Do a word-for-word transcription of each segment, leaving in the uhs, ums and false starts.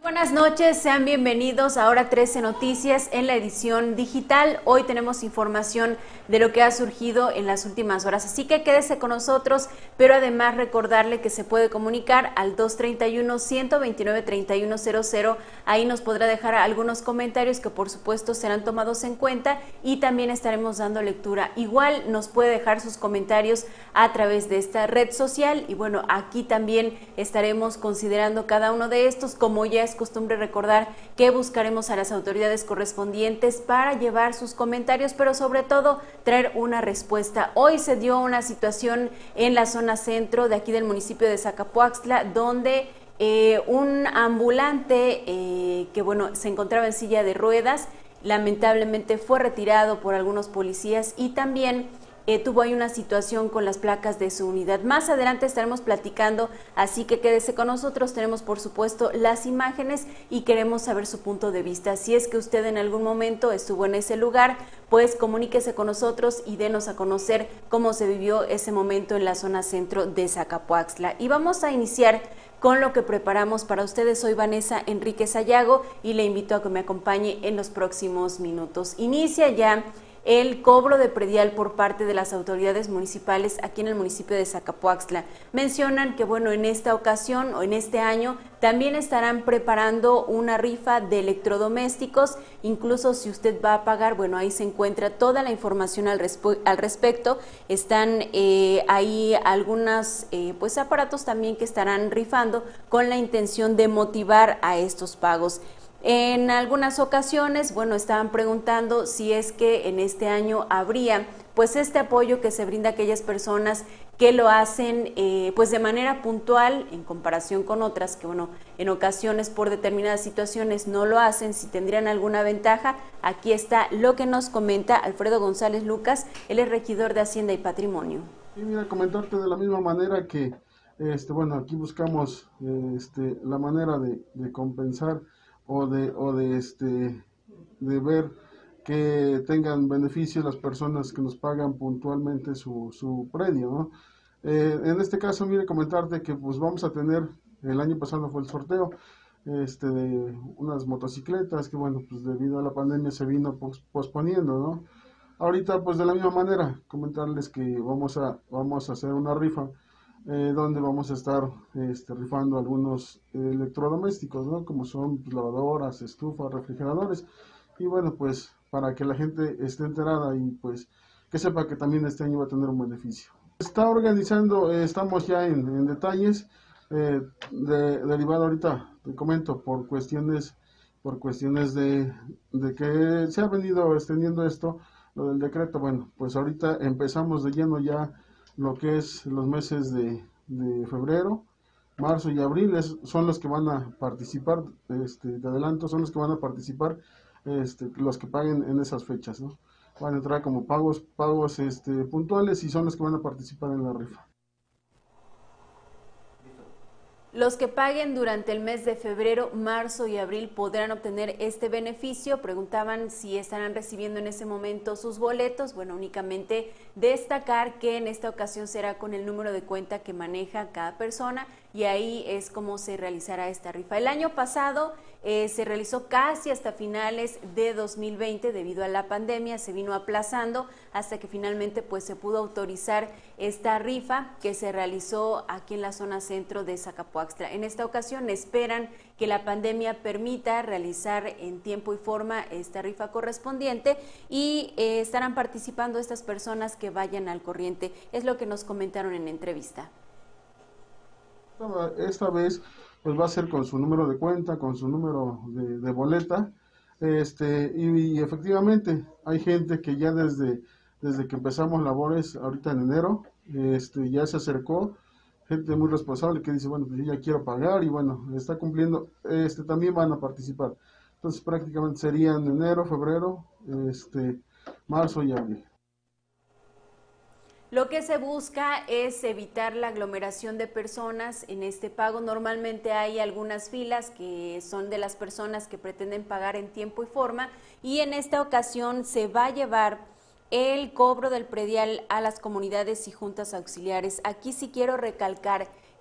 Buenas noches, sean bienvenidos a Hora trece Noticias en la edición digital. Hoy tenemos información de lo que ha surgido en las últimas horas, así que quédese con nosotros, pero además recordarle que se puede comunicar al dos treinta y uno, ciento veintinueve, treinta y uno cero cero. Ahí nos podrá dejar algunos comentarios que por supuesto serán tomados en cuenta y también estaremos dando lectura. Igual nos puede dejar sus comentarios a través de esta red social y bueno, aquí también estaremos considerando cada uno de estos, como ya es costumbre recordar que buscaremos a las autoridades correspondientes para llevar sus comentarios, pero sobre todo traer una respuesta. Hoy se dio una situación en la zona centro de aquí del municipio de Zacapoaxtla, donde eh, un ambulante eh, que bueno se encontraba en silla de ruedas, lamentablemente fue retirado por algunos policías y también Eh, tuvo ahí una situación con las placas de su unidad. Más adelante estaremos platicando, así que quédese con nosotros. Tenemos por supuesto las imágenes y queremos saber su punto de vista. Si es que usted en algún momento estuvo en ese lugar, pues comuníquese con nosotros y denos a conocer cómo se vivió ese momento en la zona centro de Zacapoaxtla. Y vamos a iniciar con lo que preparamos para ustedes. Soy Vanessa Enríquez Sayago y le invito a que me acompañe en los próximos minutos. Inicia ya el cobro de predial por parte de las autoridades municipales aquí en el municipio de Zacapoaxtla. Mencionan que bueno, en esta ocasión o en este año también estarán preparando una rifa de electrodomésticos. Incluso si usted va a pagar, bueno, ahí se encuentra toda la información al, al respecto. Están eh, ahí algunos eh, pues aparatos también que estarán rifando con la intención de motivar a estos pagos. En algunas ocasiones, bueno, estaban preguntando si es que en este año habría pues este apoyo que se brinda a aquellas personas que lo hacen eh, pues de manera puntual en comparación con otras que bueno, en ocasiones por determinadas situaciones no lo hacen, si tendrían alguna ventaja. Aquí está lo que nos comenta Alfredo González Lucas, él es regidor de Hacienda y Patrimonio. Y mira, comentarte de la misma manera que, este, bueno, aquí buscamos este, la manera de, de compensar o de, o de, este, de ver que tengan beneficios las personas que nos pagan puntualmente su, su predio, ¿no? Eh, en este caso, mire, comentarte que pues vamos a tener, el año pasado fue el sorteo, este, de unas motocicletas que, bueno, pues debido a la pandemia se vino pos- posponiendo, ¿no? Ahorita, pues de la misma manera, comentarles que vamos a, vamos a hacer una rifa eh, donde vamos a estar este, rifando algunos eh, electrodomésticos, ¿no? Como son pues, lavadoras, estufas, refrigeradores. Y bueno, pues para que la gente esté enterada y pues que sepa que también este año va a tener un beneficio. Está organizando, eh, estamos ya en, en detalles, eh, de, derivado ahorita, te comento, por cuestiones, por cuestiones de, de que se ha venido extendiendo esto, lo del decreto. Bueno, pues ahorita empezamos de lleno ya lo que es los meses de, de febrero, marzo y abril, es, son los que van a participar, este, de adelanto, son los que van a participar, este, los que paguen en esas fechas, ¿no? Van a entrar como pagos, pagos este, puntuales y son los que van a participar en la rifa. Los que paguen durante el mes de febrero, marzo y abril podrán obtener este beneficio. Preguntaban si estarán recibiendo en ese momento sus boletos. Bueno, únicamente destacar que en esta ocasión será con el número de cuenta que maneja cada persona y ahí es como se realizará esta rifa. El año pasado eh, se realizó casi hasta finales de dos mil veinte debido a la pandemia, se vino aplazando hasta que finalmente pues se pudo autorizar esta rifa que se realizó aquí en la zona centro de Zacapoaxtla. En esta ocasión esperan que la pandemia permita realizar en tiempo y forma esta rifa correspondiente y eh, estarán participando estas personas que vayan al corriente. Es lo que nos comentaron en entrevista. Esta vez pues va a ser con su número de cuenta, con su número de, de boleta, este, y, y efectivamente hay gente que ya desde, desde que empezamos labores ahorita en enero, este, ya se acercó, gente muy responsable que dice, bueno, pues yo ya quiero pagar y bueno, está cumpliendo, este, también van a participar. Entonces prácticamente serían enero, febrero, este, marzo y abril. Lo que se busca es evitar la aglomeración de personas en este pago. Normalmente hay algunas filas que son de las personas que pretenden pagar en tiempo y forma y en esta ocasión se va a llevar el cobro del predial a las comunidades y juntas auxiliares. Aquí sí quiero recalcar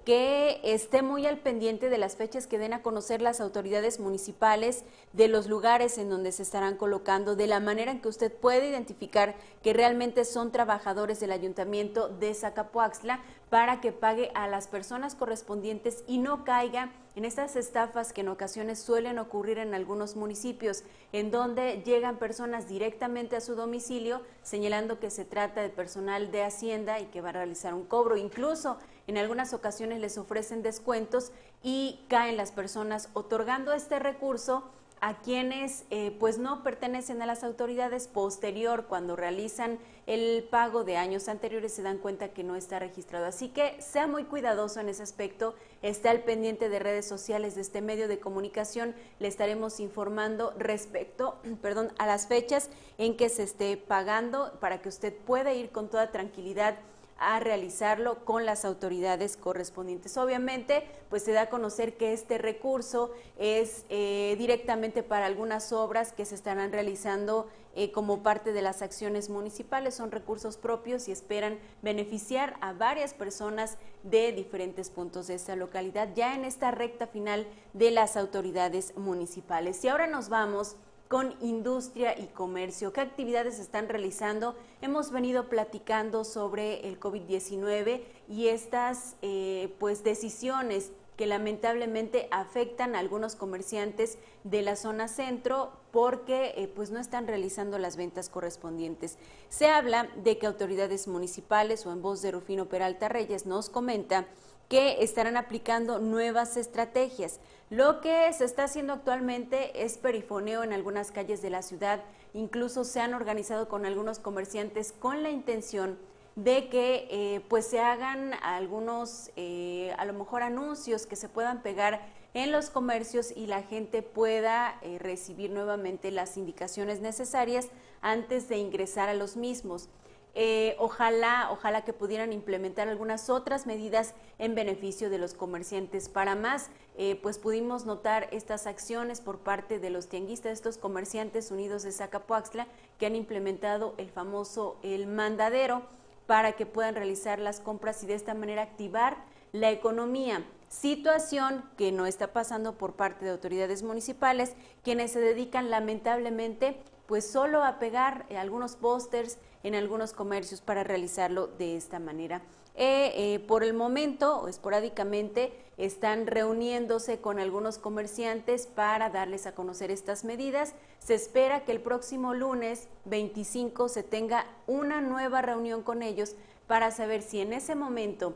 que esté muy al pendiente de las fechas que den a conocer las autoridades municipales, de los lugares en donde se estarán colocando, de la manera en que usted puede identificar que realmente son trabajadores del Ayuntamiento de Zacapoaxtla, para que pague a las personas correspondientes y no caiga en estas estafas que en ocasiones suelen ocurrir en algunos municipios, en donde llegan personas directamente a su domicilio señalando que se trata de personal de Hacienda y que va a realizar un cobro. Incluso en algunas ocasiones les ofrecen descuentos y caen las personas otorgando este recurso a quienes eh, pues no pertenecen a las autoridades. Posterior, cuando realizan el pago de años anteriores, se dan cuenta que no está registrado. Así que sea muy cuidadoso en ese aspecto, esté al pendiente de redes sociales de este medio de comunicación. Le estaremos informando respecto perdón, a las fechas en que se esté pagando, para que usted pueda ir con toda tranquilidad a realizarlo con las autoridades correspondientes. Obviamente, pues se da a conocer que este recurso es eh, directamente para algunas obras que se estarán realizando eh, como parte de las acciones municipales. Son recursos propios y esperan beneficiar a varias personas de diferentes puntos de esta localidad, ya en esta recta final de las autoridades municipales. Y ahora nos vamos con industria y comercio. ¿Qué actividades están realizando? Hemos venido platicando sobre el COVID diecinueve y estas eh, pues decisiones que lamentablemente afectan a algunos comerciantes de la zona centro, porque eh, pues no están realizando las ventas correspondientes. Se habla de que autoridades municipales, o en voz de Rufino Peralta Reyes, nos comenta que estarán aplicando nuevas estrategias. Lo que se está haciendo actualmente es perifoneo en algunas calles de la ciudad. Incluso se han organizado con algunos comerciantes con la intención de que eh, pues se hagan algunos, eh, a lo mejor anuncios que se puedan pegar en los comercios y la gente pueda eh, recibir nuevamente las indicaciones necesarias antes de ingresar a los mismos. Eh, ojalá, ojalá que pudieran implementar algunas otras medidas en beneficio de los comerciantes. Para más, eh, pues pudimos notar estas acciones por parte de los tianguistas, estos comerciantes unidos de Zacapoaxtla, que han implementado el famoso el mandadero para que puedan realizar las compras y de esta manera activar la economía. Situación que no está pasando por parte de autoridades municipales, quienes se dedican lamentablemente pues solo a pegar eh, algunos pósters en algunos comercios para realizarlo de esta manera. Eh, eh, por el momento, o esporádicamente, están reuniéndose con algunos comerciantes para darles a conocer estas medidas. Se espera que el próximo lunes veinticinco se tenga una nueva reunión con ellos para saber si en ese momento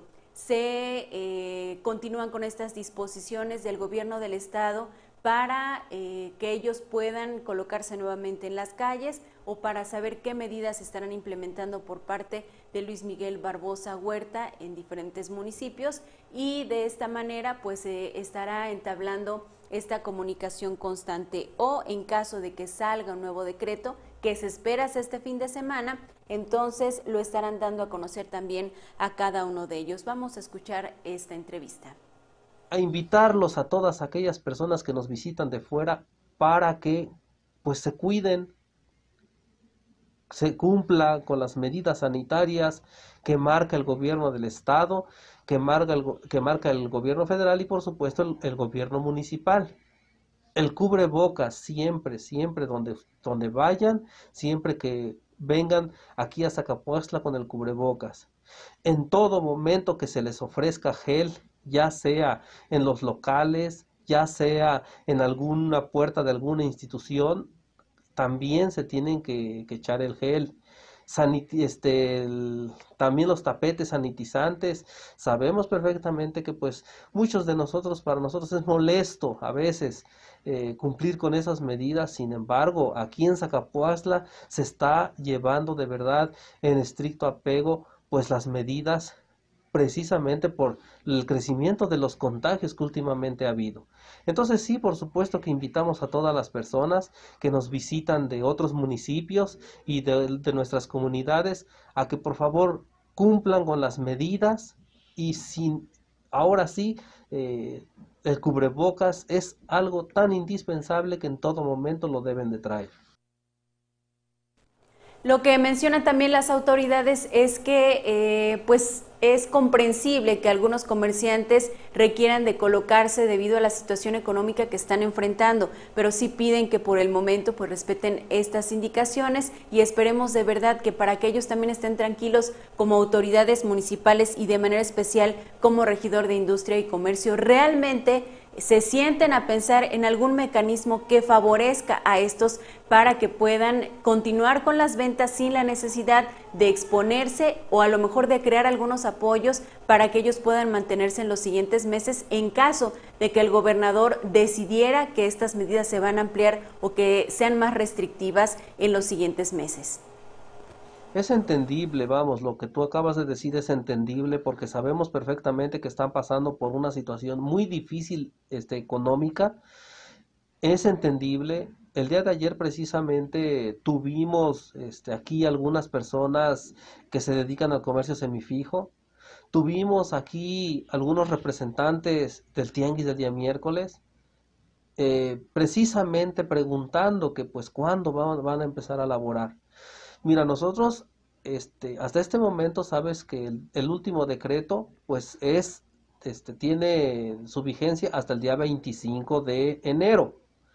se eh, continúan con estas disposiciones del gobierno del estado para eh, que ellos puedan colocarse nuevamente en las calles, o para saber qué medidas estarán implementando por parte de Luis Miguel Barbosa Huerta en diferentes municipios, y de esta manera pues eh, estará entablando esta comunicación constante, o en caso de que salga un nuevo decreto que se espera hasta este fin de semana, entonces lo estarán dando a conocer también a cada uno de ellos. Vamos a escuchar esta entrevista. A invitarlos a todas aquellas personas que nos visitan de fuera para que pues se cuiden, se cumpla con las medidas sanitarias que marca el gobierno del estado, que marca el, que marca el gobierno federal y por supuesto el, el gobierno municipal. El cubrebocas siempre, siempre donde, donde vayan, siempre que vengan aquí a Zacapoaxtla con el cubrebocas. En todo momento que se les ofrezca gel, ya sea en los locales, ya sea en alguna puerta de alguna institución, también se tienen que, que echar el gel. Sanit este, el, también los tapetes sanitizantes. Sabemos perfectamente que pues muchos de nosotros, para nosotros es molesto a veces eh, cumplir con esas medidas. Sin embargo, aquí en Zacapoaxtla se está llevando de verdad en estricto apego pues las medidas, precisamente por el crecimiento de los contagios que últimamente ha habido. Entonces sí, por supuesto que invitamos a todas las personas que nos visitan de otros municipios y de, de nuestras comunidades a que por favor cumplan con las medidas, y sin, ahora sí, eh, el cubrebocas es algo tan indispensable que en todo momento lo deben de traer. Lo que mencionan también las autoridades es que eh, pues es comprensible que algunos comerciantes requieran de colocarse debido a la situación económica que están enfrentando, pero sí piden que por el momento pues respeten estas indicaciones y esperemos de verdad que para que ellos también estén tranquilos como autoridades municipales y de manera especial como regidor de Industria y Comercio, realmente se sienten a pensar en algún mecanismo que favorezca a estos para que puedan continuar con las ventas sin la necesidad de exponerse o a lo mejor de crear algunos apoyos para que ellos puedan mantenerse en los siguientes meses en caso de que el gobernador decidiera que estas medidas se van a ampliar o que sean más restrictivas en los siguientes meses. Es entendible, vamos, lo que tú acabas de decir es entendible porque sabemos perfectamente que están pasando por una situación muy difícil, este, económica. Es entendible. El día de ayer precisamente tuvimos este, aquí algunas personas que se dedican al comercio semifijo. Tuvimos aquí algunos representantes del tianguis del día miércoles, eh, precisamente preguntando que pues cuándo van, van a empezar a laborar. Mira, nosotros este, hasta este momento sabes que el, el último decreto pues es, este, tiene su vigencia hasta el día veinticinco de enero.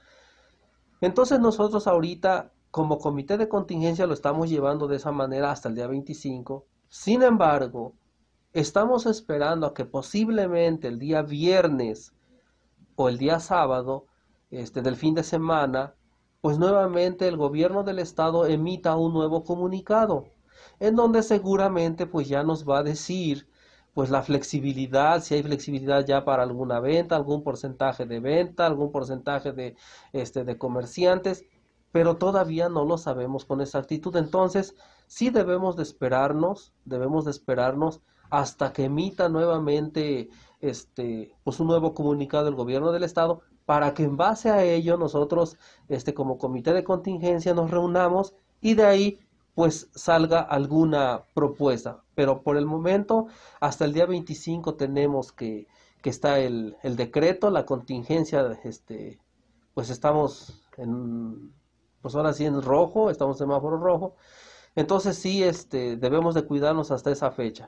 Entonces nosotros ahorita como comité de contingencia lo estamos llevando de esa manera hasta el día veinticinco. Sin embargo, estamos esperando a que posiblemente el día viernes o el día sábado este, del fin de semana, pues nuevamente el gobierno del estado emita un nuevo comunicado, en donde seguramente pues ya nos va a decir pues la flexibilidad, si hay flexibilidad ya para alguna venta, algún porcentaje de venta, algún porcentaje de, este, de comerciantes, pero todavía no lo sabemos con exactitud. Entonces sí debemos de esperarnos, debemos de esperarnos hasta que emita nuevamente este, pues un nuevo comunicado del gobierno del estado, para que en base a ello nosotros este, como comité de contingencia nos reunamos y de ahí pues salga alguna propuesta. Pero por el momento, hasta el día veinticinco tenemos que, que está el, el decreto, la contingencia, este, pues estamos en, pues ahora sí en rojo, estamos en semáforo rojo. Entonces sí, este, debemos de cuidarnos hasta esa fecha.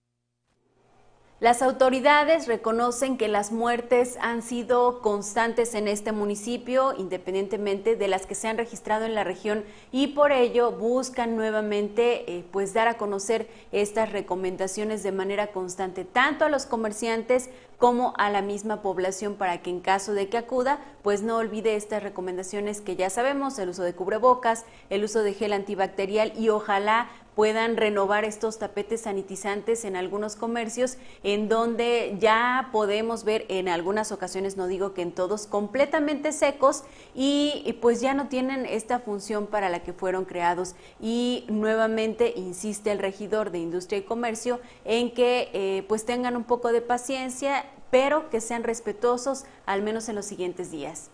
Las autoridades reconocen que las muertes han sido constantes en este municipio, independientemente de las que se han registrado en la región, y por ello buscan nuevamente eh, pues dar a conocer estas recomendaciones de manera constante, tanto a los comerciantes como a la misma población, para que en caso de que acuda, pues no olvide estas recomendaciones que ya sabemos: el uso de cubrebocas, el uso de gel antibacterial, y ojalá puedan renovar estos tapetes sanitizantes en algunos comercios, en donde ya podemos ver en algunas ocasiones, no digo que en todos, completamente secos y, y pues ya no tienen esta función para la que fueron creados. Y nuevamente insiste el regidor de Industria y Comercio en que eh, pues tengan un poco de paciencia, pero que sean respetuosos al menos en los siguientes días.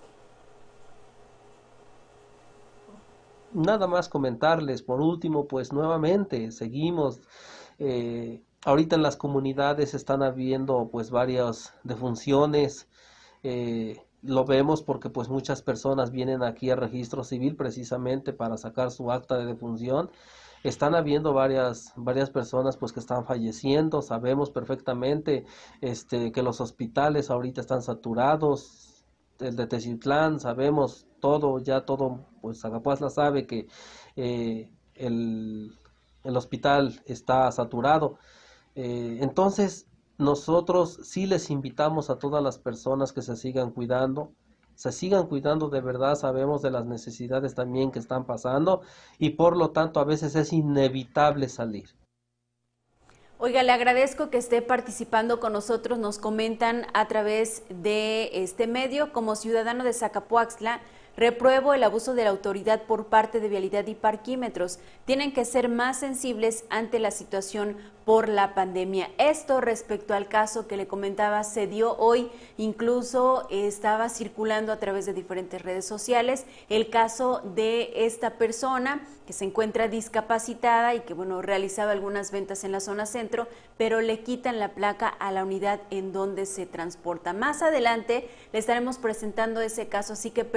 Nada más comentarles, por último, pues nuevamente seguimos, eh, ahorita en las comunidades están habiendo pues varias defunciones, eh, lo vemos porque pues muchas personas vienen aquí al registro civil precisamente para sacar su acta de defunción. Están habiendo varias, varias personas pues que están falleciendo, sabemos perfectamente este, que los hospitales ahorita están saturados. El de Teciutlán, sabemos todo, ya todo, pues Zagapuazla sabe que eh, el, el hospital está saturado. Eh, entonces, nosotros sí les invitamos a todas las personas que se sigan cuidando, se sigan cuidando de verdad, sabemos de las necesidades también que están pasando y por lo tanto a veces es inevitable salir. Oiga, le agradezco que esté participando con nosotros. Nos comentan a través de este medio: como ciudadano de Zacapuaxtla, repruebo el abuso de la autoridad por parte de Vialidad y Parquímetros. Tienen que ser más sensibles ante la situación por la pandemia. Esto respecto al caso que le comentaba, se dio hoy, incluso estaba circulando a través de diferentes redes sociales el caso de esta persona que se encuentra discapacitada y que bueno, realizaba algunas ventas en la zona centro, pero le quitan la placa a la unidad en donde se transporta. Más adelante le estaremos presentando ese caso, así que permanezca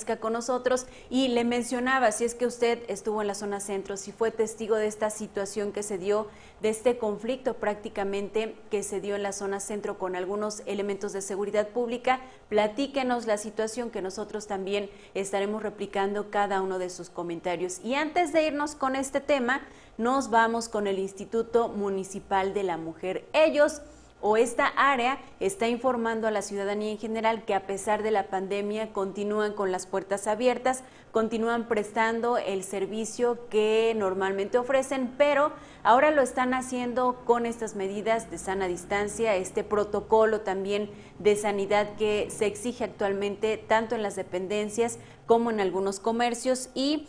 permanezca con nosotros. Y le mencionaba, si es que usted estuvo en la zona centro, si fue testigo de esta situación que se dio, de este conflicto prácticamente que se dio en la zona centro con algunos elementos de seguridad pública, platíquenos la situación, que nosotros también estaremos replicando cada uno de sus comentarios. Y antes de irnos con este tema, nos vamos con el Instituto Municipal de la Mujer. Ellos o esta área está informando a la ciudadanía en general que a pesar de la pandemia continúan con las puertas abiertas, continúan prestando el servicio que normalmente ofrecen, pero ahora lo están haciendo con estas medidas de sana distancia, este protocolo también de sanidad que se exige actualmente tanto en las dependencias como en algunos comercios, y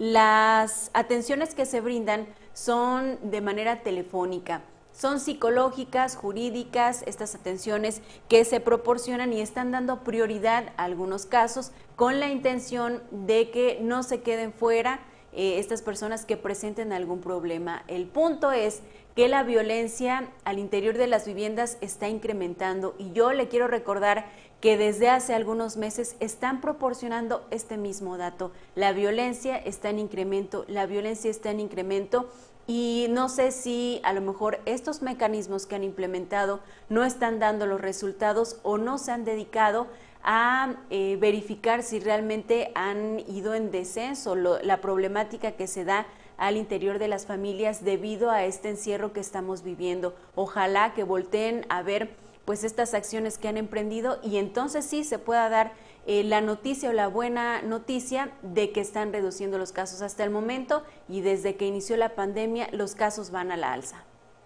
las atenciones que se brindan son de manera telefónica. Son psicológicas, jurídicas, estas atenciones que se proporcionan y están dando prioridad a algunos casos con la intención de que no se queden fuera eh, estas personas que presenten algún problema. El punto es que la violencia al interior de las viviendas está incrementando, y yo le quiero recordar que desde hace algunos meses están proporcionando este mismo dato. La violencia está en incremento, la violencia está en incremento. Y no sé si a lo mejor estos mecanismos que han implementado no están dando los resultados o no se han dedicado a eh, verificar si realmente han ido en descenso lo, la problemática que se da al interior de las familias debido a este encierro que estamos viviendo. Ojalá que volteen a ver pues estas acciones que han emprendido y entonces sí se pueda dar eh, la noticia o la buena noticia de que están reduciendo los casos hasta el momento, y desde que inició la pandemia los casos van a la alza.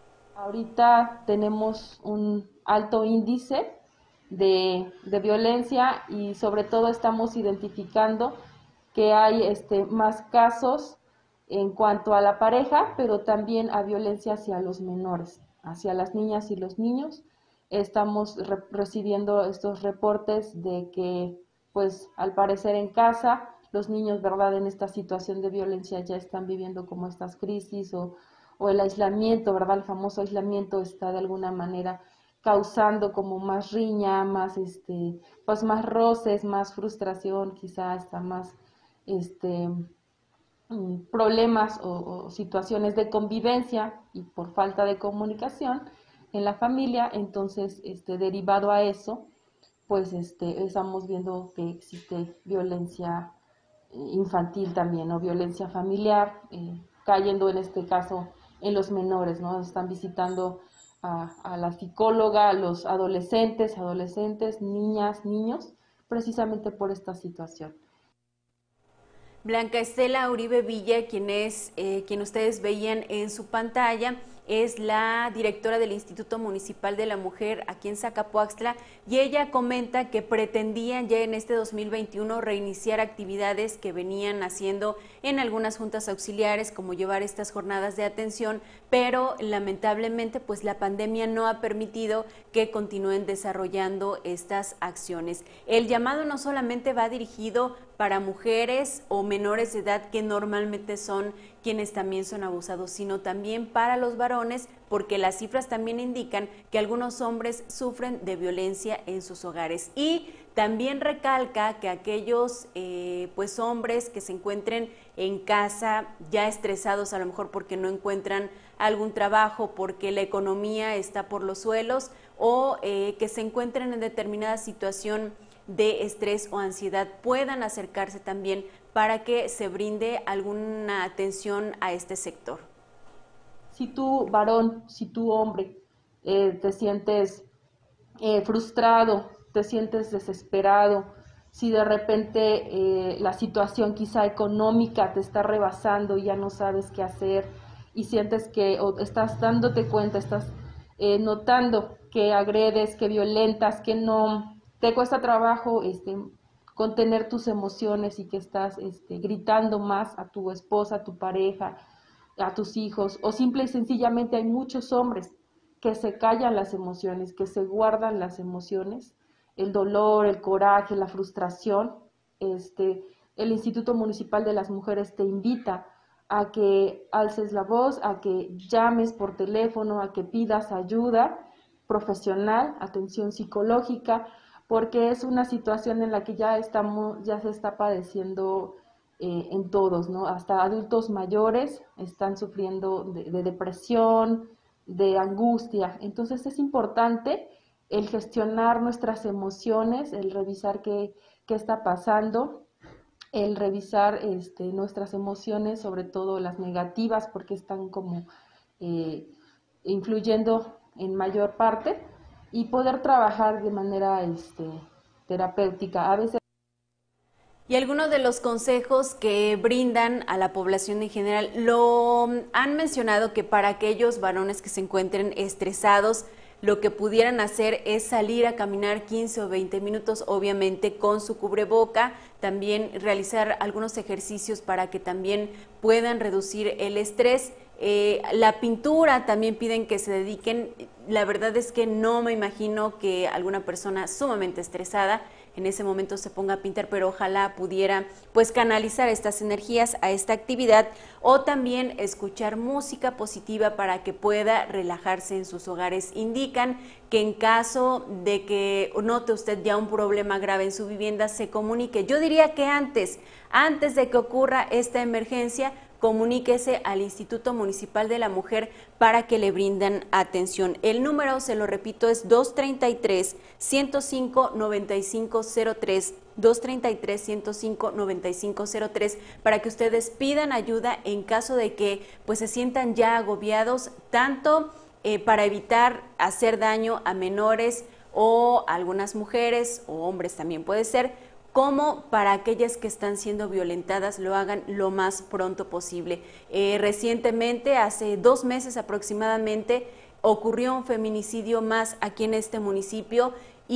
Ahorita tenemos un alto índice de, de violencia y sobre todo estamos identificando que hay este, más casos en cuanto a la pareja, pero también a violencia hacia los menores, hacia las niñas y los niños. Estamos re recibiendo estos reportes de que, pues, al parecer en casa, los niños, ¿verdad?, en esta situación de violencia ya están viviendo como estas crisis o, o el aislamiento, ¿verdad?, el famoso aislamiento está de alguna manera causando como más riña, más, este, pues, más roces, más frustración, quizá hasta más, este, problemas o, o situaciones de convivencia y por falta de comunicación en la familia. Entonces, este, derivado a eso, pues este, estamos viendo que existe violencia infantil también, o violencia familiar, eh, cayendo en este caso en los menores, ¿no? Están visitando a, a la psicóloga, a los adolescentes, adolescentes, niñas, niños, precisamente por esta situación. Blanca Estela Uribe Villa, quien es eh, quien ustedes veían en su pantalla, es la directora del Instituto Municipal de la Mujer aquí en Zacapoaxtla, y ella comenta que pretendían ya en este dos mil veintiuno reiniciar actividades que venían haciendo en algunas juntas auxiliares, como llevar estas jornadas de atención, pero lamentablemente pues la pandemia no ha permitido que continúen desarrollando estas acciones. El llamado no solamente va dirigido para mujeres o menores de edad, que normalmente son quienes también son abusados, sino también para los varones, porque las cifras también indican que algunos hombres sufren de violencia en sus hogares. Y también recalca que aquellos eh, pues hombres que se encuentren en casa ya estresados, a lo mejor porque no encuentran algún trabajo, porque la economía está por los suelos, o eh, que se encuentren en determinada situación de estrés o ansiedad, puedan acercarse también para que se brinde alguna atención a este sector. Si tú, varón, si tú, hombre, eh, te sientes eh, frustrado, te sientes desesperado, si de repente eh, la situación quizá económica te está rebasando y ya no sabes qué hacer y sientes que o estás dándote cuenta, estás eh, notando que agredes, que violentas, que no te cuesta trabajo este, contener tus emociones y que estás este, gritando más a tu esposa, a tu pareja, a tus hijos, o simple y sencillamente hay muchos hombres que se callan las emociones, que se guardan las emociones, el dolor, el coraje, la frustración. Este, el Instituto Municipal de las Mujeres te invita a que alces la voz, a que llames por teléfono, a que pidas ayuda profesional, atención psicológica, porque es una situación en la que ya estamos, ya se está padeciendo eh, en todos, ¿no? Hasta adultos mayores están sufriendo de, de depresión, de angustia. Entonces es importante el gestionar nuestras emociones, el revisar qué, qué está pasando, el revisar este, nuestras emociones, sobre todo las negativas, porque están como eh, influyendo en mayor parte, y poder trabajar de manera este, terapéutica. A veces Y algunos de los consejos que brindan a la población en general lo han mencionado, que para aquellos varones que se encuentren estresados, lo que pudieran hacer es salir a caminar quince o veinte minutos, obviamente con su cubreboca, también realizar algunos ejercicios para que también puedan reducir el estrés. Eh, la pintura también piden que se dediquen. La verdad es que no me imagino que alguna persona sumamente estresada en ese momento se ponga a pintar, pero ojalá pudiera pues canalizar estas energías a esta actividad, o también escuchar música positiva para que pueda relajarse en sus hogares. Indican que en caso de que note usted ya un problema grave en su vivienda, se comunique. Yo diría que antes, antes de que ocurra esta emergencia, comuníquese al Instituto Municipal de la Mujer para que le brindan atención. El número, se lo repito, es dos treinta y tres, ciento cinco, noventa y cinco cero tres, dos treinta y tres, ciento cinco, noventa y cinco cero tres, para que ustedes pidan ayuda en caso de que pues se sientan ya agobiados, tanto eh, para evitar hacer daño a menores o a algunas mujeres o hombres también puede ser, como para aquellas que están siendo violentadas, lo hagan lo más pronto posible. Eh, recientemente, hace dos meses aproximadamente, ocurrió un feminicidio más aquí en este municipio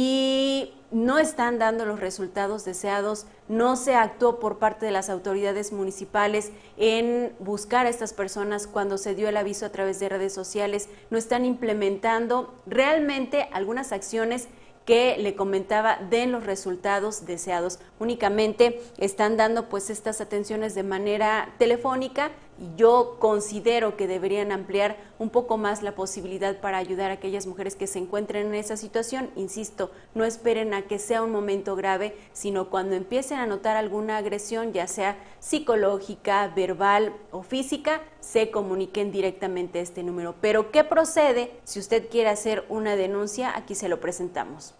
y no están dando los resultados deseados. No se actuó por parte de las autoridades municipales en buscar a estas personas cuando se dio el aviso a través de redes sociales. No están implementando realmente algunas acciones que le comentaba den los resultados deseados. Únicamente están dando pues estas atenciones de manera telefónica, y yo considero que deberían ampliar un poco más la posibilidad para ayudar a aquellas mujeres que se encuentren en esa situación. Insisto, no esperen a que sea un momento grave, sino cuando empiecen a notar alguna agresión, ya sea psicológica, verbal o física, se comuniquen directamente a este número. Pero ¿qué procede si usted quiere hacer una denuncia? Aquí se lo presentamos.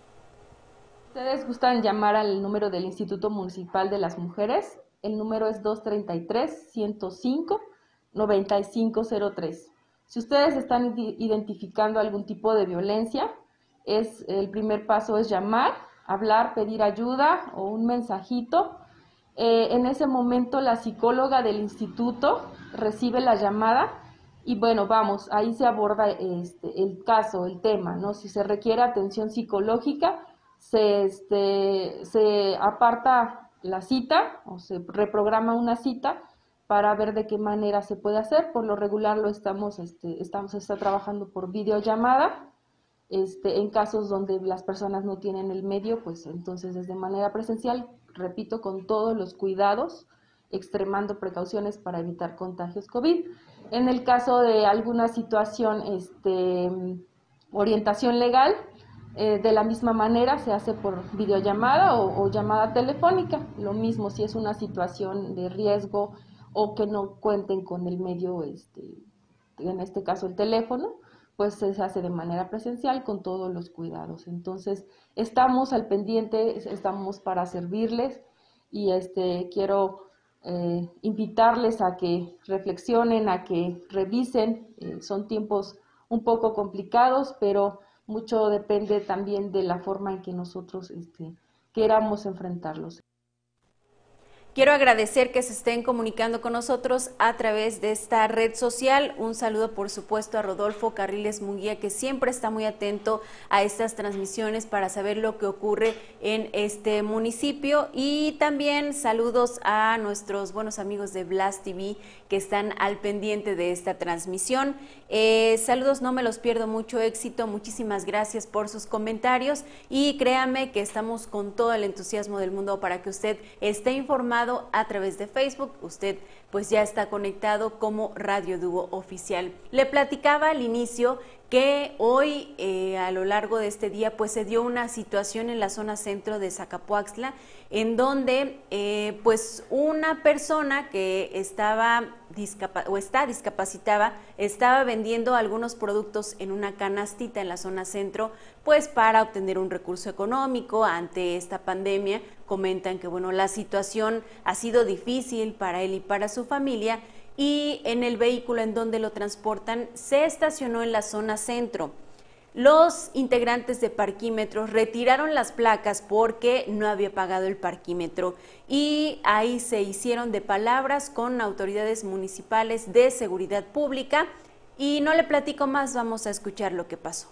Ustedes gustan llamar al número del Instituto Municipal de las Mujeres. El número es dos treinta y tres, ciento cinco, noventa y cinco cero tres. Si ustedes están identificando algún tipo de violencia, es, el primer paso es llamar, hablar, pedir ayuda o un mensajito. Eh, en ese momento la psicóloga del instituto recibe la llamada y bueno, vamos, ahí se aborda este, el caso, el tema, ¿no? Si se requiere atención psicológica, se, este, se aparta la cita o se reprograma una cita para ver de qué manera se puede hacer. Por lo regular lo estamos, este, estamos está trabajando por videollamada. Este, en casos donde las personas no tienen el medio, pues entonces es de manera presencial, repito, con todos los cuidados, extremando precauciones para evitar contagios COVID. En el caso de alguna situación, este, orientación legal, eh, de la misma manera se hace por videollamada o, o llamada telefónica. Lo mismo si es una situación de riesgo o que no cuenten con el medio, este, en este caso el teléfono, pues se hace de manera presencial con todos los cuidados. Entonces, estamos al pendiente, estamos para servirles y este quiero eh, invitarles a que reflexionen, a que revisen. Eh, son tiempos un poco complicados, pero mucho depende también de la forma en que nosotros este, queramos enfrentarlos. Quiero agradecer que se estén comunicando con nosotros a través de esta red social. Un saludo, por supuesto, a Rodolfo Carriles Munguía, que siempre está muy atento a estas transmisiones para saber lo que ocurre en este municipio. Y también saludos a nuestros buenos amigos de Blast T V que están al pendiente de esta transmisión. Eh, saludos, no me los pierdo, mucho éxito. Muchísimas gracias por sus comentarios y créame que estamos con todo el entusiasmo del mundo para que usted esté informado informado a través de Facebook. Usted pues ya está conectado como Radio Dúo Oficial. Le platicaba al inicio que hoy eh, a lo largo de este día pues se dio una situación en la zona centro de Zacapoaxtla en donde eh, pues una persona que estaba discapa o está discapacitada estaba vendiendo algunos productos en una canastita en la zona centro pues para obtener un recurso económico ante esta pandemia. Comentan que bueno, la situación ha sido difícil para él y para su familia, y en el vehículo en donde lo transportan se estacionó en la zona centro. Los integrantes de Parquímetros retiraron las placas porque no había pagado el parquímetro y ahí se hicieron de palabras con autoridades municipales de seguridad pública, y no le platico más, vamos a escuchar lo que pasó.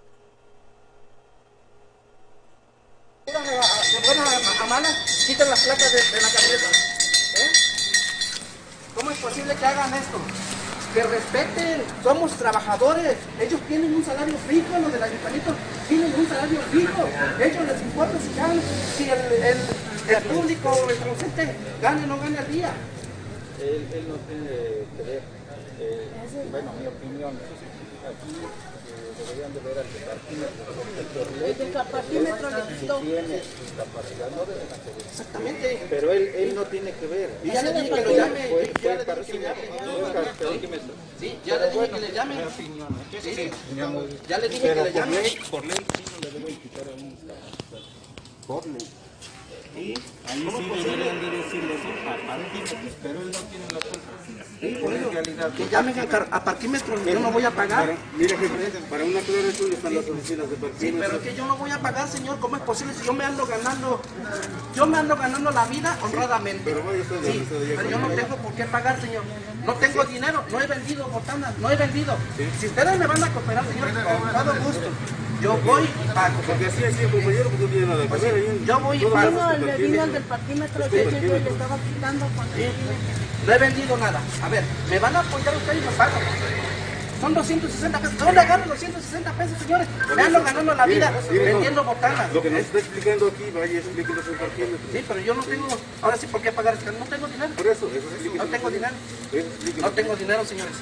Bueno, a, a malas, quitan las placas de, de la camioneta. ¿Eh? ¿Cómo es posible que hagan esto? Que respeten, somos trabajadores, ellos tienen un salario fijo, los del ayuntamiento tienen un salario fijo, ellos les importa si, ganan, si el, el, el público, el conducente, gane o no gane al día. Él, él no tiene que ver, eh, bueno, mi opinión, aquí eh, deberían de ver al de parquímetro, porque por ley, si tiene discapacidad no deben hacer eso. Exactamente. Pero él, él no tiene que ver. Y ya le dije que lo llame, Fue, ya fue le dije que le llame. parquímetro. Sí, ya le dije que le llame. Mi opinión, ¿eh? Sí, sí. Digamos, Ya le dije pero que le por llame. ley, por ley sí no le deben quitar a un discapacidad. Por ley. Sí. Ahí sí deberían de decirle eso a parquímetros, pero él no tiene la culpa. Sí, por en realidad. Que llamen a, a parquímetros, yo no voy a pagar. Para, mira, jefe, para una aclaración están las oficinas de Sí, parquímetros. pero es que yo no voy a pagar, señor. ¿Cómo es posible si yo me ando ganando, yo me ando ganando la vida honradamente? Pero vaya usted de Sí, usted de allá pero yo no con- tengo por qué pagar, señor. No tengo dinero, no he vendido botanas, no he vendido. Si ustedes me van a cooperar, señor, con todo gusto, yo voy y pago. Porque así es, compañero, pues no tiene nada que ver. ahí- Yo voy y todo pago. pasa Vino por el vino el parquímetros. del parquímetro Es y por le parquímetros. estaba quitando cuando Sí, no he vendido nada. A ver, ¿me van a apoyar ustedes y me pagan? Son doscientos sesenta pesos. ¿De dónde agarro doscientos sesenta pesos, señores? Me ando ganando la vida Mire, mire, vendiendo no, botanas. Lo que nos está explicando aquí, vaya, explíquenos en parquímetros. Sí, pero yo no tengo, ahora sí, ¿por qué pagar? No tengo dinero. Por eso, eso explíquenos. No tengo dinero. Eso explíquenos. No tengo dinero, señores.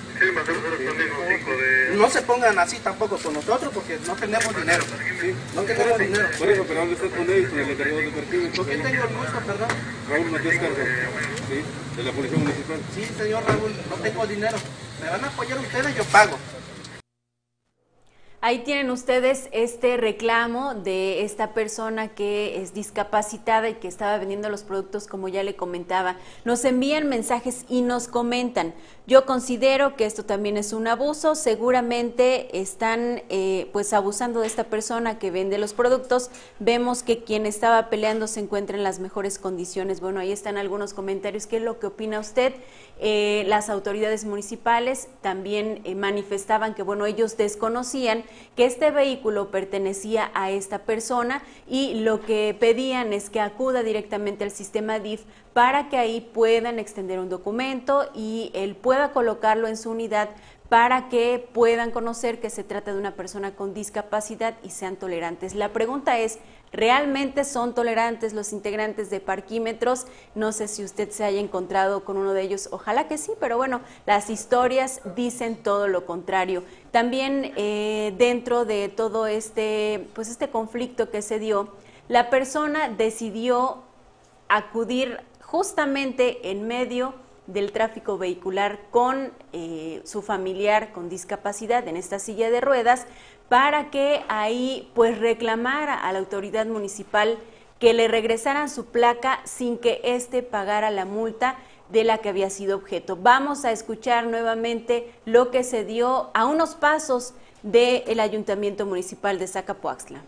No se pongan así tampoco con nosotros porque no tenemos dinero. Sí, No tenemos dinero. por eso, pero hable usted con él, con el encargado de parquímetros. ¿Por qué tengo el gusto, perdón? Raúl Matías Carga, sí, de la Policía Municipal. Sí, señor Raúl, no tengo dinero. ¿Me van a apoyar ustedes? Yo pago. Ahí tienen ustedes este reclamo de esta persona que es discapacitada y que estaba vendiendo los productos, como ya le comentaba. Nos envían mensajes y nos comentan: yo considero que esto también es un abuso, seguramente están eh, pues abusando de esta persona que vende los productos. Vemos que quien estaba peleando se encuentra en las mejores condiciones. Bueno, ahí están algunos comentarios. ¿Qué es lo que opina usted? Eh, las autoridades municipales también eh, manifestaban que bueno, ellos desconocían que este vehículo pertenecía a esta persona y lo que pedían es que acuda directamente al sistema D I F para que ahí puedan extender un documento y él pueda colocarlo en su unidad para que puedan conocer que se trata de una persona con discapacidad y sean tolerantes. La pregunta es, ¿realmente son tolerantes los integrantes de Parquímetros? No sé si usted se haya encontrado con uno de ellos, ojalá que sí, pero bueno, las historias dicen todo lo contrario. También eh, dentro de todo este, pues este conflicto que se dio, la persona decidió acudir justamente en medio del tráfico vehicular con eh, su familiar con discapacidad en esta silla de ruedas, para que ahí pues reclamara a la autoridad municipal que le regresaran su placa sin que éste pagara la multa de la que había sido objeto. Vamos a escuchar nuevamente lo que se dio a unos pasos del Ayuntamiento Municipal de Zacapoaxtla.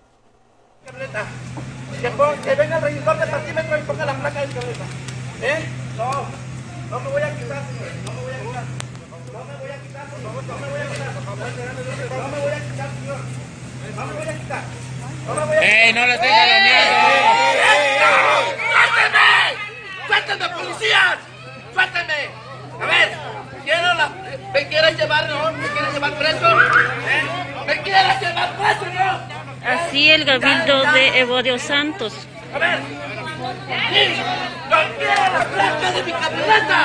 Que, pon, que venga el regidor de parquímetro y ponga la placa de camioneta. ¿Eh? No, no me voy a quitar, señor. No me voy a quitar. No me voy a quitar, señor. No me voy a quitar. No me voy a quitar, señor. No me voy a quitar. No me voy a quitar. ¡Ey, no le tengan la miedo! ¡Suéltenme! ¡Suéltenme, policías! ¡Suéltenme! A ver, quiero la... ¿Me quieres llevar, no? ¿Me quieres llevar preso? ¿Eh? ¿Me quieres llevar preso, no? Así el Cabildo de Evodio Santos A ver. ¡No quiero la placa de mi camioneta!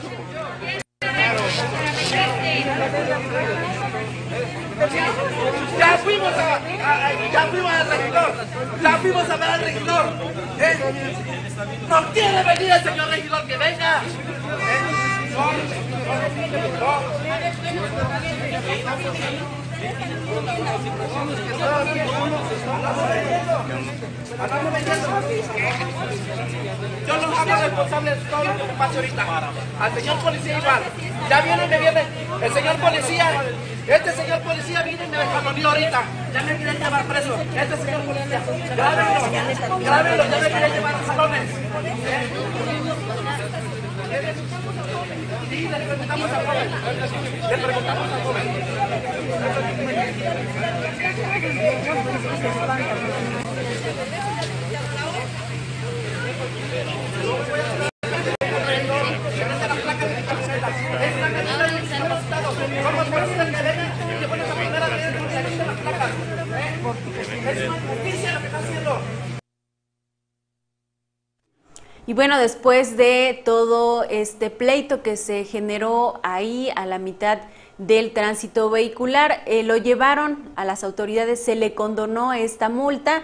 Ya fuimos a, a- ya fuimos al regidor, ya fuimos a ver al regidor. ¿Eh? No quiere venir el señor regidor, que venga. ¿Eh? No, no, andamos vendiendo. Yo los hago responsables de todo lo que pase ahorita. Al señor policía igual. Ya viene, me viene. El señor policía, este señor policía viene y me jaloneó ahorita. Ya me quieren llevar preso. Este señor policía. Grábenlo, grábenlo, ya me quieren llevar a jalones. Sí, le preguntamos al joven. Le preguntamos al joven. Y bueno, después de todo este pleito que se generó ahí a la mitad del tránsito vehicular, eh, lo llevaron a las autoridades, se le condonó esta multa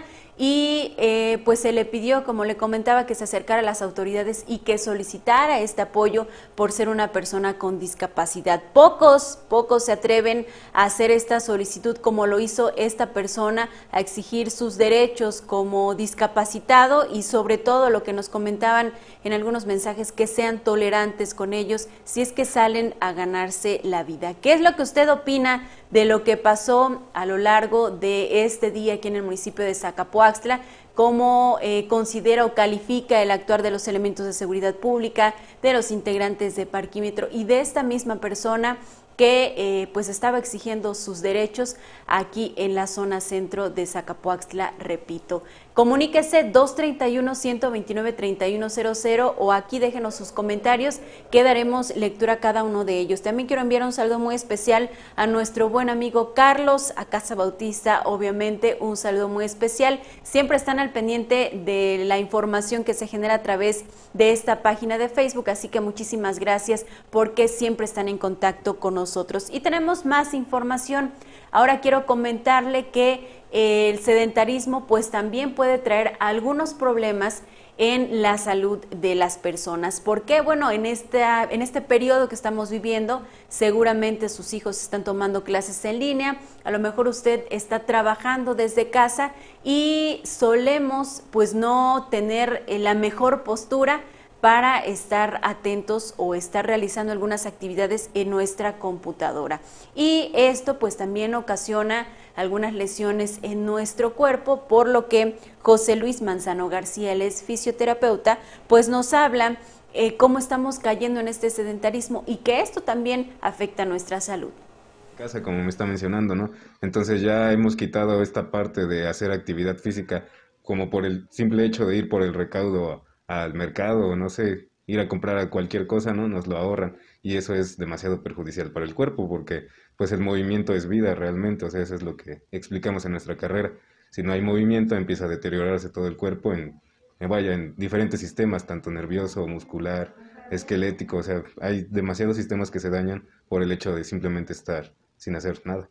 y eh, pues se le pidió, como le comentaba, que se acercara a las autoridades y que solicitara este apoyo por ser una persona con discapacidad. Pocos, pocos se atreven a hacer esta solicitud como lo hizo esta persona, a exigir sus derechos como discapacitado y sobre todo lo que nos comentaban en algunos mensajes, que sean tolerantes con ellos si es que salen a ganarse la vida. ¿Qué es lo que usted opina de lo que pasó a lo largo de este día aquí en el municipio de Zacapoaxtla? ¿Cómo eh, considera o califica el actuar de los elementos de seguridad pública, de los integrantes de Parquímetro y de esta misma persona que eh, pues estaba exigiendo sus derechos aquí en la zona centro de Zacapoaxtla, repito? Comuníquese dos treinta y uno, ciento veintinueve, treinta y uno cero cero o aquí déjenos sus comentarios, que daremos lectura a cada uno de ellos. También quiero enviar un saludo muy especial a nuestro buen amigo Carlos, a Casa Bautista, obviamente un saludo muy especial. Siempre están al pendiente de la información que se genera a través de esta página de Facebook, así que muchísimas gracias porque siempre están en contacto con nosotros. Y tenemos más información. Ahora quiero comentarle que el sedentarismo pues también puede traer algunos problemas en la salud de las personas. ¿Por qué? Bueno, en, esta, en este periodo que estamos viviendo, seguramente sus hijos están tomando clases en línea, a lo mejor usted está trabajando desde casa y solemos pues no tener la mejor postura para estar atentos o estar realizando algunas actividades en nuestra computadora. Y esto pues también ocasiona algunas lesiones en nuestro cuerpo, por lo que José Luis Manzano García, él es fisioterapeuta, pues nos habla eh, cómo estamos cayendo en este sedentarismo y que esto también afecta a nuestra salud. Casa, como me está mencionando, ¿no? Entonces ya hemos quitado esta parte de hacer actividad física como por el simple hecho de ir por el recaudo al mercado, o no sé, ir a comprar a cualquier cosa, ¿no? Nos lo ahorran y eso es demasiado perjudicial para el cuerpo porque pues el movimiento es vida realmente, o sea, eso es lo que explicamos en nuestra carrera. Si no hay movimiento empieza a deteriorarse todo el cuerpo en, en vaya, en diferentes sistemas, tanto nervioso, muscular, esquelético, o sea, hay demasiados sistemas que se dañan por el hecho de simplemente estar sin hacer nada.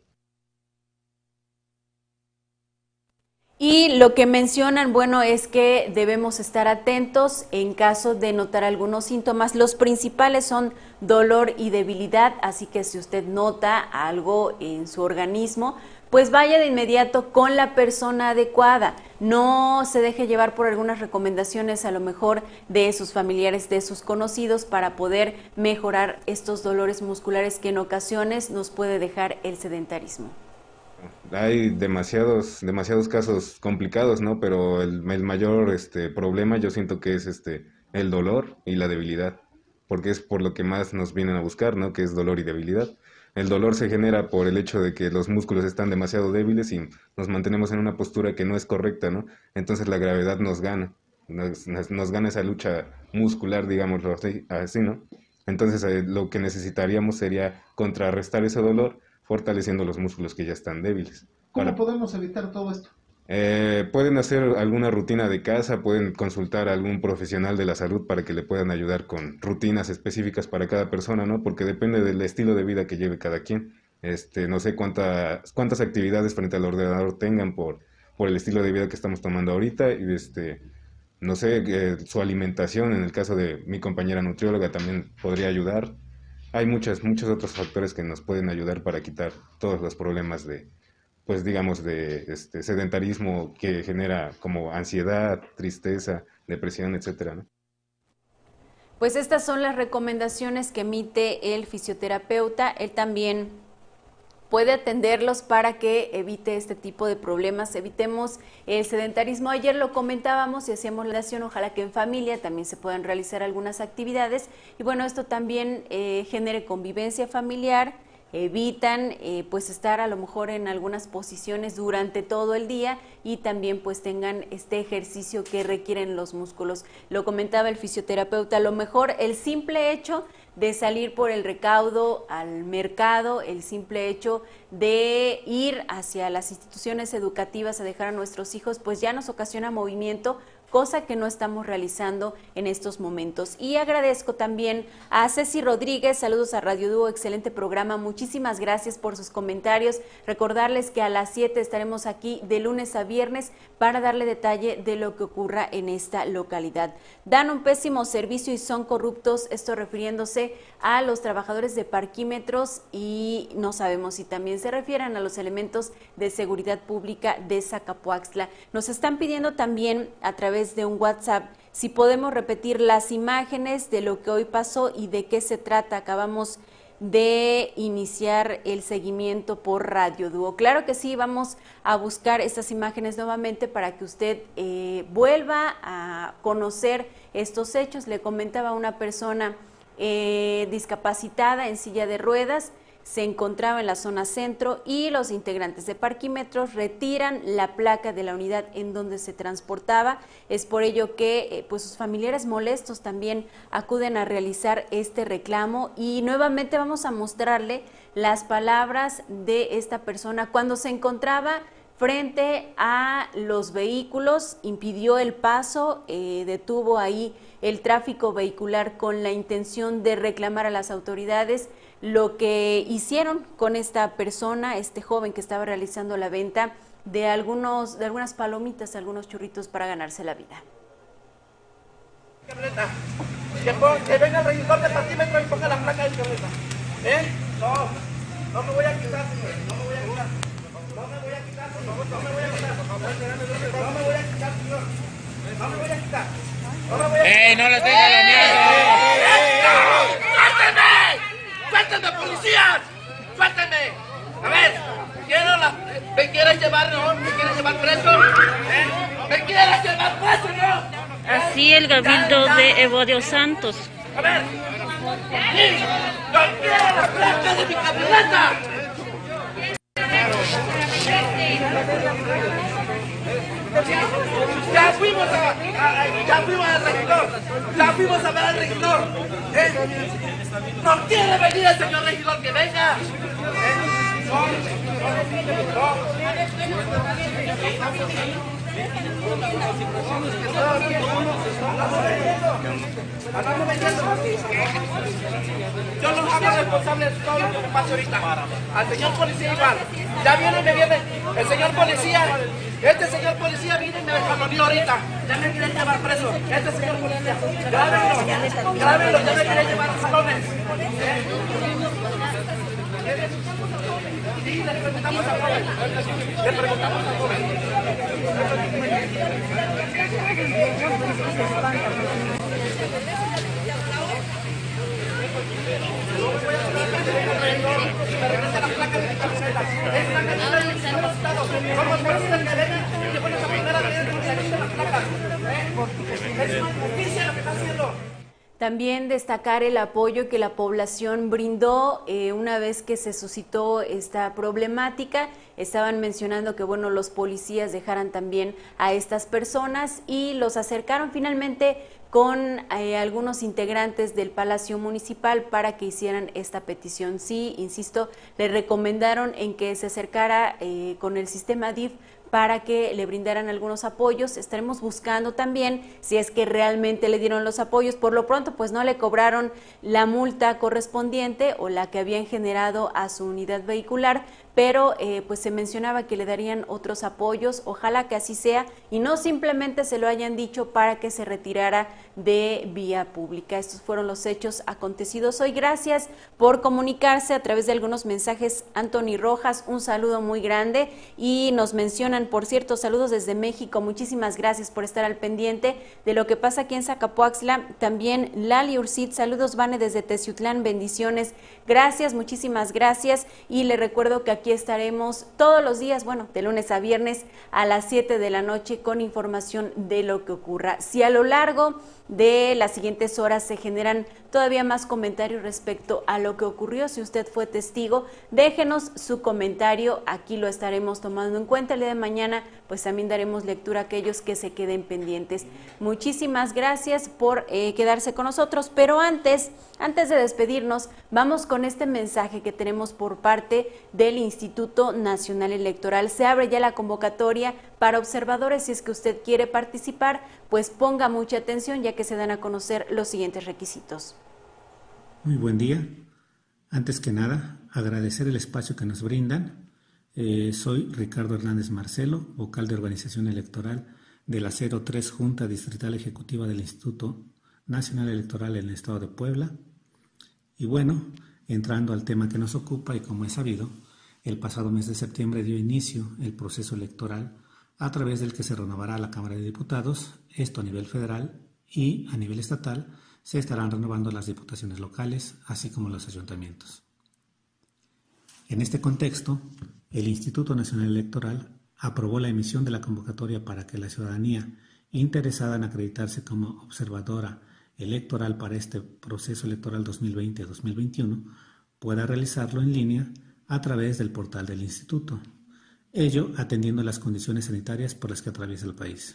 Y lo que mencionan, bueno, es que debemos estar atentos en caso de notar algunos síntomas. Los principales son dolor y debilidad, así que si usted nota algo en su organismo, pues vaya de inmediato con la persona adecuada. No se deje llevar por algunas recomendaciones a lo mejor de sus familiares, de sus conocidos, para poder mejorar estos dolores musculares que en ocasiones nos puede dejar el sedentarismo. Hay demasiados, demasiados casos complicados, ¿no? Pero el, el mayor este, problema yo siento que es este, el dolor y la debilidad, porque es por lo que más nos vienen a buscar, ¿no? Que es dolor y debilidad. El dolor se genera por el hecho de que los músculos están demasiado débiles y nos mantenemos en una postura que no es correcta, ¿no? Entonces la gravedad nos gana, nos, nos, nos gana esa lucha muscular, digámoslo así, así ¿no? Entonces eh, lo que necesitaríamos sería contrarrestar ese dolor fortaleciendo los músculos que ya están débiles. ¿Cómo Para... podemos evitar todo esto? Eh, pueden hacer alguna rutina de casa, pueden consultar a algún profesional de la salud para que le puedan ayudar con rutinas específicas para cada persona, ¿no? Porque depende del estilo de vida que lleve cada quien. Este, no sé cuántas, cuántas actividades frente al ordenador tengan por, por el estilo de vida que estamos tomando ahorita y este, no sé, eh, su alimentación, en el caso de mi compañera nutrióloga también podría ayudar. Hay muchas, muchos otros factores que nos pueden ayudar para quitar todos los problemas de, pues digamos, de este sedentarismo que genera como ansiedad, tristeza, depresión, etcétera, ¿no? Pues estas son las recomendaciones que emite el fisioterapeuta. Él también puede atenderlos para que evite este tipo de problemas, evitemos el sedentarismo. Ayer lo comentábamos y hacíamos la relación, ojalá que en familia también se puedan realizar algunas actividades y bueno, esto también eh, genere convivencia familiar, evitan eh, pues estar a lo mejor en algunas posiciones durante todo el día y también pues tengan este ejercicio que requieren los músculos. Lo comentaba el fisioterapeuta, a lo mejor el simple hecho de salir por el recaudo al mercado, el simple hecho de ir hacia las instituciones educativas a dejar a nuestros hijos, pues ya nos ocasiona movimiento, cosa que no estamos realizando en estos momentos. Y agradezco también a Ceci Rodríguez, saludos a Radio Dúo, excelente programa, muchísimas gracias por sus comentarios. Recordarles que a las siete estaremos aquí de lunes a viernes para darle detalle de lo que ocurra en esta localidad. Dan un pésimo servicio y son corruptos, esto refiriéndose a los trabajadores de parquímetros y no sabemos si también se refieren a los elementos de seguridad pública de Zacapoaxtla. Nos están pidiendo también a través de un WhatsApp si podemos repetir las imágenes de lo que hoy pasó y de qué se trata. Acabamos de iniciar el seguimiento por Radio Dúo. Claro que sí, vamos a buscar estas imágenes nuevamente para que usted eh, vuelva a conocer estos hechos. Le comentaba una persona eh, discapacitada en silla de ruedas, se encontraba en la zona centro y los integrantes de parquímetros retiran la placa de la unidad en donde se transportaba. Es por ello que eh, pues sus familiares molestos también acuden a realizar este reclamo y nuevamente vamos a mostrarle las palabras de esta persona cuando se encontraba frente a los vehículos, impidió el paso, eh, detuvo ahí el tráfico vehicular con la intención de reclamar a las autoridades lo que hicieron con esta persona, este joven que estaba realizando la venta de algunos, de algunas palomitas, algunos churritos para ganarse la vida. Que, pon, que venga el regidor de parquímetro y ponga la placa de camioneta. ¿Eh? No, no me voy a quitar, señor. No me voy a quitar. No me voy a quitar, por favor. No me voy a quitar. No me voy a quitar, señor. No me voy a quitar. No me voy a quitar. ¡Ey, no le tengan la miedo! ¡Suéltenme! ¡Suéltenme, policías! ¡Suéltenme! A ver, quiero la... ¿me quieres llevar, no? ¿Me quieres llevar preso? ¿Eh? ¿Me quieres llevar preso, no? Así el Cabildo de Evodio Santos. A ver, sí, yo quiero la placa de mi camioneta. Ya fuimos a, a, ya fuimos al regidor, ya fuimos a ver al regidor. ¿Eh? No quiere venir el señor regidor, que venga. ¿Eh? No, yo los hago responsables de todo lo que pase ahorita. Al señor policía igual. Ya viene, me viene. El señor policía, este señor policía viene y me jaloneó ahorita. Ya me quieren llevar preso. Este señor policía. Grábenlo, grábenlo, ya me quieren llevar a salones. Sí, le preguntamos al joven. Le preguntamos al joven. También destacar el apoyo que la población brindó eh, una vez que se suscitó esta problemática. Estaban mencionando que bueno, los policías dejaran también a estas personas y los acercaron finalmente con eh, algunos integrantes del Palacio Municipal para que hicieran esta petición. Sí, insisto, le recomendaron en que se acercara eh, con el sistema D I F para que le brindaran algunos apoyos. Estaremos buscando también si es que realmente le dieron los apoyos. Por lo pronto, pues no le cobraron la multa correspondiente o la que habían generado a su unidad vehicular, pero eh, pues se mencionaba que le darían otros apoyos. Ojalá que así sea y no simplemente se lo hayan dicho para que se retirara de vía pública. Estos fueron los hechos acontecidos hoy. Gracias por comunicarse a través de algunos mensajes. Anthony Rojas, un saludo muy grande, y nos mencionan, por cierto, saludos desde México. Muchísimas gracias por estar al pendiente de lo que pasa aquí en Zacapoaxtla. También Lali Ursit, saludos Vane desde Teciutlán, bendiciones. Gracias, muchísimas gracias, y le recuerdo que aquí Aquí estaremos todos los días, bueno, de lunes a viernes a las siete de la noche con información de lo que ocurra. Si a lo largo de las siguientes horas se generan todavía más comentarios respecto a lo que ocurrió, si usted fue testigo, déjenos su comentario, aquí lo estaremos tomando en cuenta. El día de mañana pues también daremos lectura a aquellos que se queden pendientes. Muchísimas gracias por eh, quedarse con nosotros, pero antes, antes de despedirnos, vamos con este mensaje que tenemos por parte del Instituto Nacional Electoral. Se abre ya la convocatoria para observadores. Si es que usted quiere participar, pues ponga mucha atención, ya que se dan a conocer los siguientes requisitos. Muy buen día. Antes que nada, agradecer el espacio que nos brindan. Eh, soy Ricardo Hernández Marcelo, vocal de Organización Electoral de la cero tres Junta Distrital Ejecutiva del Instituto Nacional Electoral en el Estado de Puebla. Y bueno, entrando al tema que nos ocupa, y como es sabido, el pasado mes de septiembre dio inicio el proceso electoral a través del que se renovará la Cámara de Diputados, esto a nivel federal, y a nivel estatal se estarán renovando las diputaciones locales, así como los ayuntamientos. En este contexto, el Instituto Nacional Electoral aprobó la emisión de la convocatoria para que la ciudadanía interesada en acreditarse como observadora electoral para este proceso electoral dos mil veinte a dos mil veintiuno pueda realizarlo en línea a través del portal del Instituto, ello atendiendo las condiciones sanitarias por las que atraviesa el país.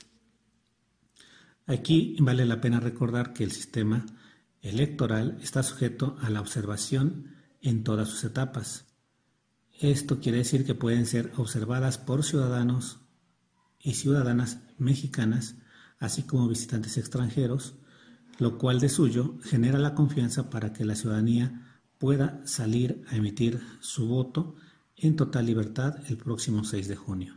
Aquí vale la pena recordar que el sistema electoral está sujeto a la observación en todas sus etapas. Esto quiere decir que pueden ser observadas por ciudadanos y ciudadanas mexicanas, así como visitantes extranjeros, lo cual de suyo genera la confianza para que la ciudadanía pueda salir a emitir su voto en total libertad el próximo seis de junio.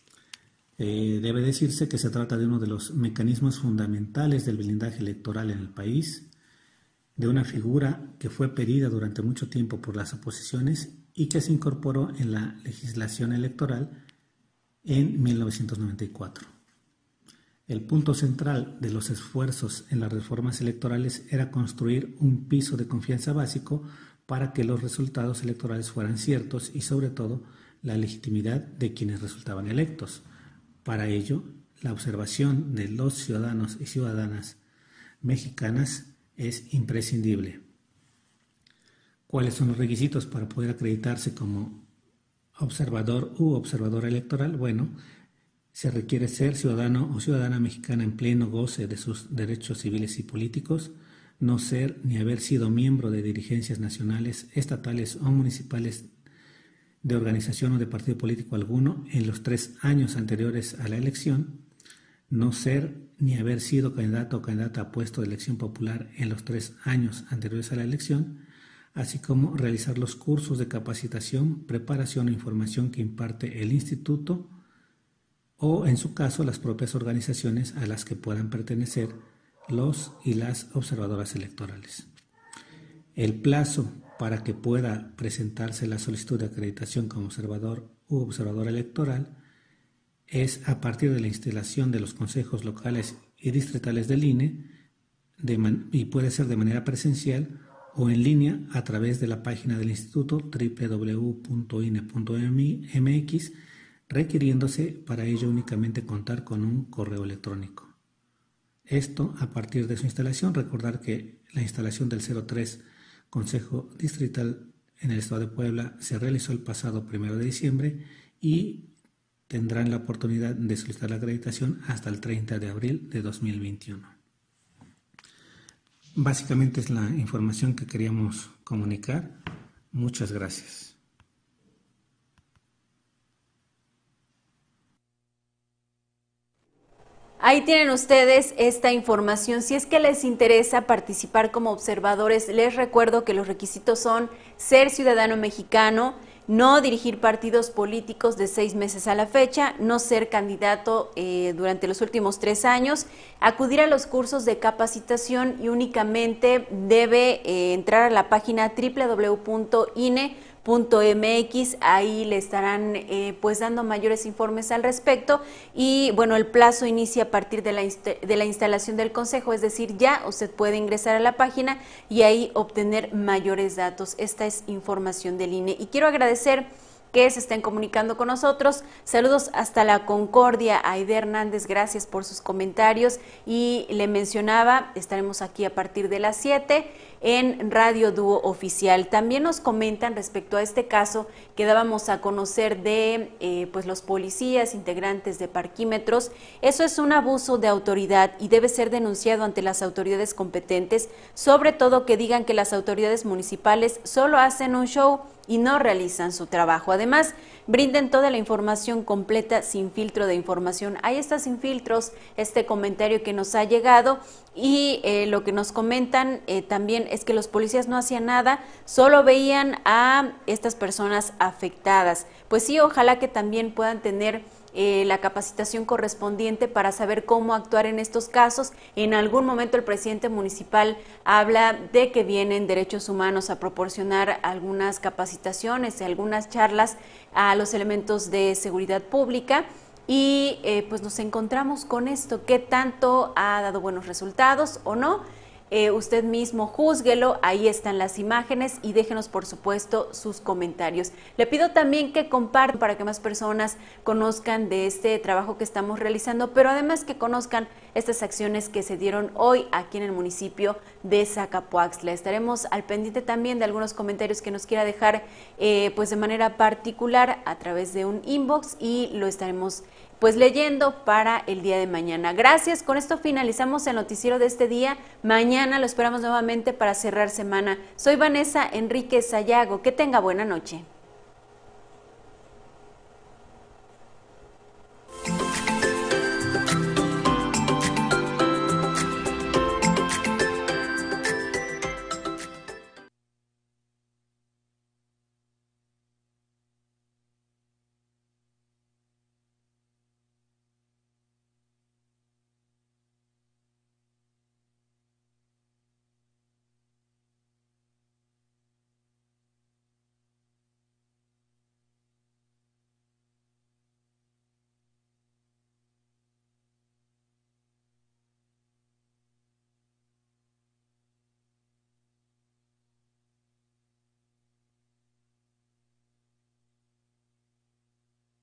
Eh, debe decirse que se trata de uno de los mecanismos fundamentales del blindaje electoral en el país, de una figura que fue pedida durante mucho tiempo por las oposiciones y que se incorporó en la legislación electoral en mil novecientos noventa y cuatro. El punto central de los esfuerzos en las reformas electorales era construir un piso de confianza básico para que los resultados electorales fueran ciertos y, sobre todo, la legitimidad de quienes resultaban electos. Para ello, la observación de los ciudadanos y ciudadanas mexicanas es imprescindible. ¿Cuáles son los requisitos para poder acreditarse como observador u observadora electoral? Bueno, se requiere ser ciudadano o ciudadana mexicana en pleno goce de sus derechos civiles y políticos, no ser ni haber sido miembro de dirigencias nacionales, estatales o municipales de organización o de partido político alguno en los tres años anteriores a la elección, no ser ni haber sido candidato o candidata a puesto de elección popular en los tres años anteriores a la elección, así como realizar los cursos de capacitación, preparación o información que imparte el instituto o, en su caso, las propias organizaciones a las que puedan pertenecer los y las observadoras electorales. El plazo para que pueda presentarse la solicitud de acreditación como observador u observadora electoral es a partir de la instalación de los consejos locales y distritales del I N E de man- y puede ser de manera presencial o en línea a través de la página del Instituto doble u doble u doble u punto i n e punto m x, requiriéndose para ello únicamente contar con un correo electrónico. Esto a partir de su instalación. Recordar que la instalación del cero tres Consejo Distrital en el Estado de Puebla se realizó el pasado primero de diciembre y tendrán la oportunidad de solicitar la acreditación hasta el treinta de abril de dos mil veintiuno. Básicamente es la información que queríamos comunicar. Muchas gracias. Ahí tienen ustedes esta información. Si es que les interesa participar como observadores, les recuerdo que los requisitos son ser ciudadano mexicano, no dirigir partidos políticos de seis meses a la fecha, no ser candidato eh, durante los últimos tres años, acudir a los cursos de capacitación y únicamente debe eh, entrar a la página doble u doble u doble u punto i n e punto m x, ahí le estarán eh, pues dando mayores informes al respecto y bueno, el plazo inicia a partir de la, de la instalación del consejo, es decir, ya usted puede ingresar a la página y ahí obtener mayores datos. Esta es información del I N E y quiero agradecer que se estén comunicando con nosotros. Saludos hasta la Concordia, Aide Hernández, gracias por sus comentarios y le mencionaba, estaremos aquí a partir de las siete en Radio Dúo Oficial. También nos comentan respecto a este caso que dábamos a conocer de eh, pues los policías integrantes de parquímetros. Eso es un abuso de autoridad y debe ser denunciado ante las autoridades competentes, sobre todo que digan que las autoridades municipales solo hacen un show y no realizan su trabajo. Además, brinden toda la información completa sin filtro de información. Ahí está sin filtros este comentario que nos ha llegado y eh, lo que nos comentan eh, también es que los policías no hacían nada, solo veían a estas personas afectadas. Pues sí, ojalá que también puedan tener Eh, la capacitación correspondiente para saber cómo actuar en estos casos. En algún momento el presidente municipal habla de que vienen derechos humanos a proporcionar algunas capacitaciones y algunas charlas a los elementos de seguridad pública y eh, pues nos encontramos con esto, qué tanto ha dado buenos resultados o no. Eh, usted mismo júzguelo, ahí están las imágenes y déjenos por supuesto sus comentarios. Le pido también que compartan para que más personas conozcan de este trabajo que estamos realizando, pero además que conozcan estas acciones que se dieron hoy aquí en el municipio de Zacapoaxtla. Estaremos al pendiente también de algunos comentarios que nos quiera dejar eh, pues de manera particular a través de un inbox y lo estaremos pues leyendo para el día de mañana. Gracias, con esto finalizamos el noticiero de este día. Mañana lo esperamos nuevamente para cerrar semana. Soy Vanessa Enríquez Sayago, que tenga buena noche.